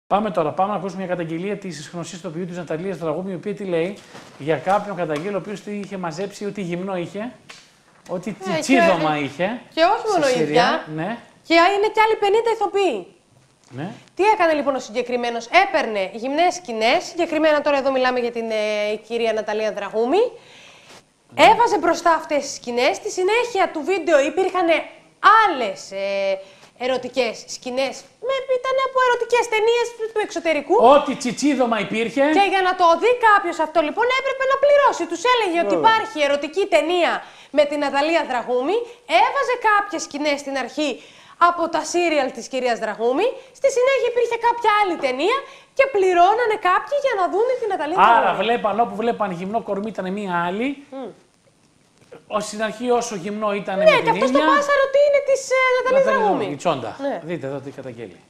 Πάμε να ακούσουμε μια καταγγελία της γνωστής ηθοποιού της Ναταλίας Δραγούμη, η οποία τι λέει για κάποιον καταγγέλει, ο οποίος είχε μαζέψει ότι γυμνό είχε, ότι τσίδωμα είχε. Και όχι μόνο η ίδια. Ναι. Και είναι κι άλλοι 50 ηθοποιοί. Ναι. Τι έκανε λοιπόν ο συγκεκριμένος? Έπαιρνε γυμνές σκηνές, συγκεκριμένα τώρα εδώ μιλάμε για την κυρία Ναταλία Δραγούμη. Έβαζε μπροστά αυτές τις σκηνές. Στη συνέχεια του βίντεο υπήρχαν άλλες ερωτικές σκηνές. Ήταν από ερωτικές ταινίες του εξωτερικού. Ό,τι τσιτσίδωμα υπήρχε. Και για να το δει κάποιος αυτό λοιπόν έπρεπε να πληρώσει. Τους έλεγε ότι υπάρχει ερωτική ταινία με την Ναταλία Δραγούμη. Έβαζε κάποιες σκηνές στην αρχή από τα σύριαλ της κυρίας Δραγούμη. Στη συνέχεια υπήρχε κάποια άλλη ταινία και πληρώνανε κάποιοι για να δουν την Ναταλία Δραγούμη. Άρα βλέπαν, όπου βλέπαν γυμνό κορμί ήταν μία άλλη. Στην αρχή όσο γυμνό ήταν με την ίδια. Ναι, και αυτό το πάσαρο τι είναι της Ναταλίας Δραγούμη. Η τσόντα. Ναι. Δείτε εδώ τι καταγγέλει.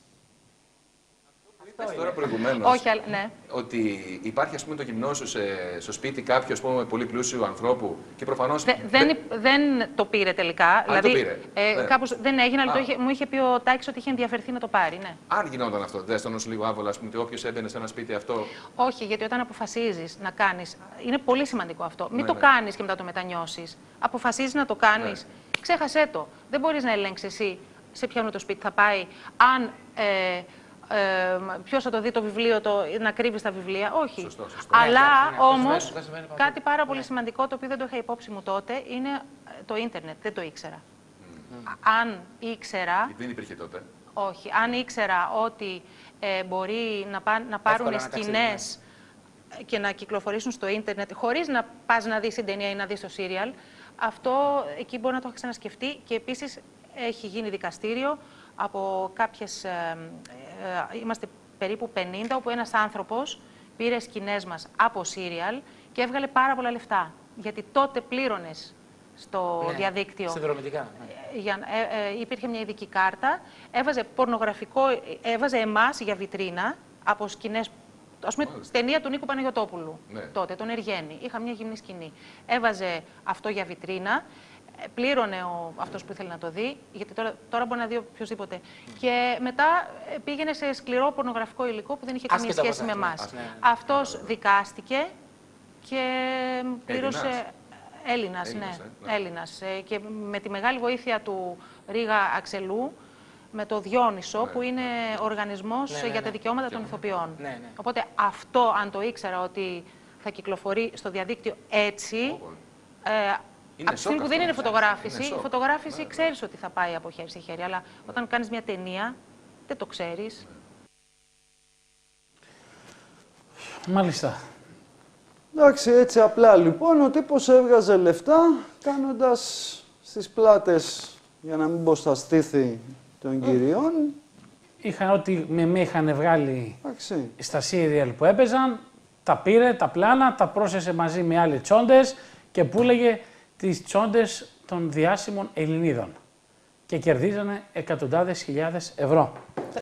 Τώρα προηγουμένως, όχι, ναι. ότι υπάρχει ας πούμε το γυμνό σου στο σπίτι κάποιου ας πούμε πολύ πλούσιου ανθρώπου και προφανώς... Δεν το πήρε τελικά. Δηλαδή, το πήρε. Κάπως δεν έγινε, αλλά μου είχε πει ο Τάκης ότι είχε ενδιαφερθεί να το πάρει, ναι. Αν γινόταν αυτό, δεν αισθανόσαι λίγο άβολα, ας πούμε, ότι όποιος έμπαινε σε ένα σπίτι αυτό... Όχι, γιατί όταν αποφασίζεις να κάνεις, είναι πολύ σημαντικό αυτό. Μην το κάνεις και μετά το μετανιώσεις. Αποφασίζεις να το κάνεις, ξέχασέ το. Δεν μπορείς να ελέγξεις εσύ σε ποιον το σπίτι θα πάει, αν... ποιος θα το δει το βιβλίο, να κρύβει τα βιβλία. Όχι. Σωστό. Αλλά όμως κάτι πάρα πολύ σημαντικό, το οποίο δεν το είχα υπόψη μου τότε, είναι το ίντερνετ. Δεν το ήξερα. Αν ήξερα... Δεν υπήρχε τότε. Όχι. Αν ήξερα ότι μπορεί να πάρουν σκηνές και να κυκλοφορήσουν στο ίντερνετ χωρίς να πας να δεις την ταινία ή να δεις το σύριαλ, αυτό εκεί μπορεί να το έχω ξανασκεφτεί. Και επίσης έχει γίνει δικαστήριο από κάποιες, είμαστε περίπου 50, όπου ένας άνθρωπος πήρε σκηνές μας από σύριαλ και έβγαλε πάρα πολλά λεφτά. Γιατί τότε πλήρωνες στο διαδίκτυο. Συνδρομητικά. Υπήρχε μια ειδική κάρτα, έβαζε πορνογραφικό, έβαζε εμάς για βιτρίνα από σκηνές. Ας πούμε, ταινία του Νίκου Παναγιωτόπουλου, τότε, τον Εργένη. Είχα μια γυμνή σκηνή. Έβαζε αυτό για βιτρίνα. Πλήρωνε αυτός που ήθελε να το δει, γιατί τώρα μπορεί να δει οποιοδήποτε. Και μετά πήγαινε σε σκληρό πορνογραφικό υλικό που δεν είχε καμία σχέση με εμάς. Αυτός δικάστηκε και πλήρωσε. Έλληνας, ναι. Έλληνας. Και με τη μεγάλη βοήθεια του Ρίγα Αξελού, με το Διόνυσο, που είναι οργανισμός για τα δικαιώματα των ηθοποιών. Οπότε αυτό, αν το ήξερα ότι θα κυκλοφορεί στο διαδίκτυο έτσι. Από τη στιγμή που δεν είναι φωτογράφηση, η φωτογράφηση ξέρεις ότι θα πάει από χέρι σε χέρι, αλλά όταν κάνεις μια ταινία, δεν το ξέρεις. Μάλιστα. Εντάξει, έτσι απλά λοιπόν, ο τύπος έβγαζε λεφτά κάνοντας στις πλάτες, για να μην πω στα στήθη των κυριών. Είχαν ό,τι με είχαν βγάλει στα σύριαλ που έπαιζαν, τα πήρε, τα πλάνα, τα πρόσθεσε μαζί με άλλες τσόντες και πούλεγε τις τσόντες των διάσημων Ελληνίδων και κερδίζανε εκατοντάδες χιλιάδες ευρώ.